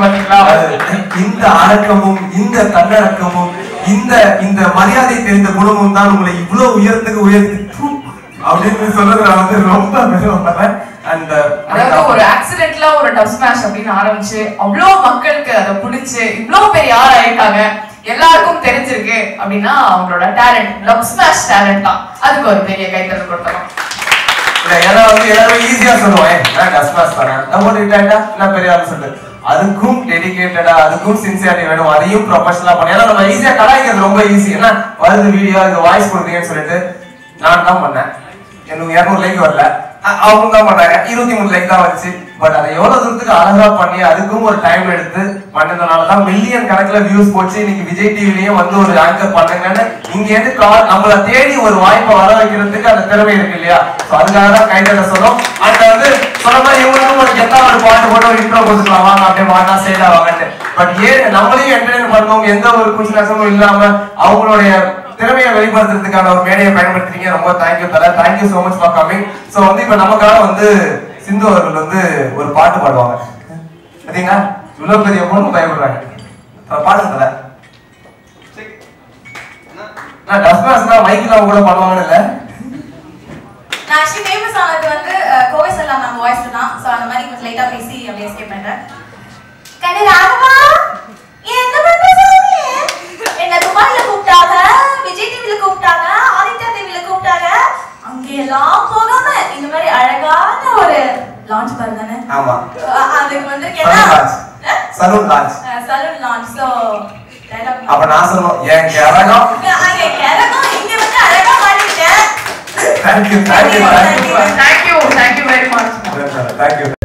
பாத்தீங்களா? இந்த அடக்கமும் இந்த தன்னடக்கமும் இந்த மரியாதை தெரிந்த குணமும் தான் உங்களை இவ்வளவு உயர்த்துக்கு அப்படின்னு சொல்றது நான் வந்து ரொம்ப பெருமைப்படுறேன். அந்த அதாவது ஒரு ஆக்சிடென்ட்ல ஒரு டப் ஸ்மாஷ் அப்படின்னு ஆரம்பிச்சு அவ்வளோ மக்களுக்கு அதை பிடிச்சு இவ்வளோ பெரிய ஆள் ஆயிருக்காங்க, எல்லாருக்கும் தெரிஞ்சிருக்கு அப்படின்னா அவங்களோட டேலண்ட், டப் ஸ்மாஷ் டேலண்ட் தான். அதுக்கு ஒரு பெரிய கைத்தறல் கொடுத்தலாம். ஏன்னா வந்து எல்லாரும் ஈஸியா சொல்லுவேன் டப் ஸ்மாஷ் தானே நம்ம என்ன பெரிய ஆள் சொல்லு, அதுக்கும் டெடிகேட்டடா அதுக்கும் சின்சியாரிட்டி வேணும், அதையும் ப்ரொஃபஷனலா பண்ண. ஏன்னா நம்ம ஈஸியா கலாய்க்கிறது ரொம்ப ஈஸி. ஏன்னா வருது வீடியோ இது வாய்ஸ் கொடுத்தீங்கன்னு சொல்லிட்டு நான் தான் பண்ணேன், எனக்கு 200 லைக் வரல, அவங்க தான் பண்ணாங்க 23 லைக் தான் வந்துச்சு. பட் அதை எவ்வளவு தூரத்துக்கு அழகா பண்ணி அதுக்கும் ஒரு டைம் எடுத்து பண்ணதுனாலதான் மில்லியன் கணக்குல வியூஸ் போச்சு. இன்னைக்கு விஜய் டிவிலயும் வந்து ஒரு ஆங்கர் பண்ணுங்கன்னு இங்க இருந்து நம்மள தேடி ஒரு வாய்ப்பை வர வைக்கிறதுக்கு அந்த திறமை இருக்கு இல்லையா? அதுக்காக தான் கைதட சொல்லும். அந்த வந்து சொன்ன மாதிரி இவங்களுக்கும் ஒரு கெத்தா ஒரு பாட்டு போட்டு ஒரு இன்ட்ரோ கொடுத்துக்கலாம் வாங்க அப்படியே வாங்க சைடா வாங்கன்னு. பட் ஏன் நம்மளையும் என்டர்டைன் பண்ணணும், எந்த ஒரு குஷினஸமும் இல்லாம அவங்களுடைய திறமையை வெளிப்படுத்துறதுக்கான ஒரு மேடையை பயன்படுத்துறீங்க. ரொம்ப தேங்க்யூ தல, thank you so much for coming. So வந்து இப்ப நமக்காக வந்து சிந்து அவர்கள் வந்து ஒரு பாட்டு பாடுவாங்க. பாத்தீங்களா இவ்வளவு பெரிய பொண்ணு பயப்படுறாங்க, பாடுங்க தல. நான் டஸ்மாஸ்னா மைக்ல கூட பண்ணுவாங்கன்னு இல்ல. நான் ஆக்சுவலி ஃபேமஸ் ஆனது வந்து கோவை செல்லாம் நம்ம வாய்ஸ்ல தான். சோ அந்த மாதிரி கொஞ்சம் லைட்டா பேசி அப்படியே எஸ்கேப் பண்றேன். கண்ணே ராகவா என்ன பண்ற சாமி? என்ன துபாயில கூப்பிட்டாங்க, விஜய் டிவில கூப்பிட்டாங்க, ஆதித்யா டிவில கூப்பிட்டாங்க. அங்க எல்லாம் போகாம இந்த மாதிரி அழகான ஒரு லான்ச் பாரு தானே? ஆமா, அதுக்கு வந்து கேட்டா salon launch. Salon launch. So dialogue அப்ப நான் சொல்றேன் ஏன் கேரகம் இங்க வந்து அழகா மாறிட்டேன். Thank you very much. தேங்க்யூ.